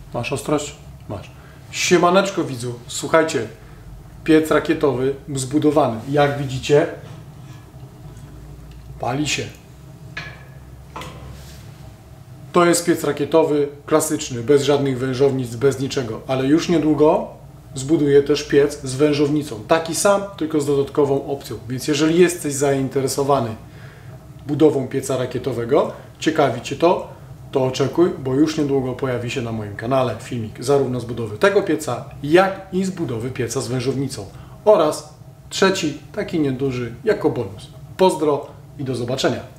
Masz ostrość? Masz. Siemaneczko widzu, słuchajcie, piec rakietowy zbudowany. Jak widzicie, pali się. To jest piec rakietowy, klasyczny, bez żadnych wężownic, bez niczego, ale już niedługo zbuduję też piec z wężownicą. Taki sam, tylko z dodatkową opcją. Więc jeżeli jesteś zainteresowany budową pieca rakietowego, ciekawi Cię to oczekuj, bo już niedługo pojawi się na moim kanale filmik zarówno z budowy tego pieca, jak i z budowy pieca z wężownicą. Oraz trzeci, taki nieduży, jako bonus. Pozdro i do zobaczenia.